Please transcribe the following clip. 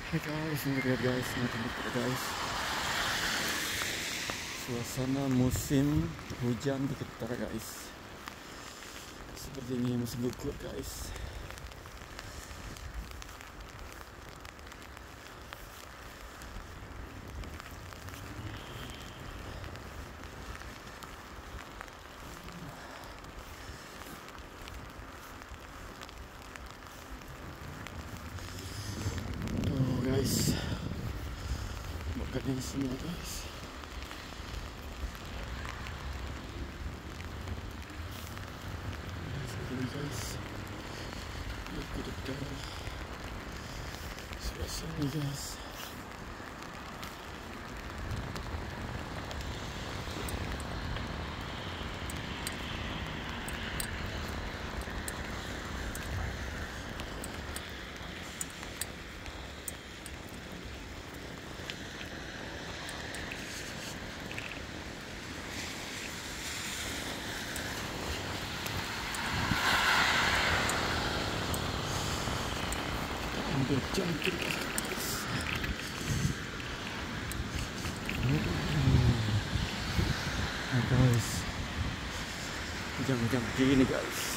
Hai guys, ini dia guys, macam itu guys. Suasana musim hujan di Ketar guys. Seperti ini musim gugur guys. Guys, bukan ini semua guys. Ini guys, aku dekat suasana guys. Ambil jangkit guys. Guys, hujan-hujan begini guys.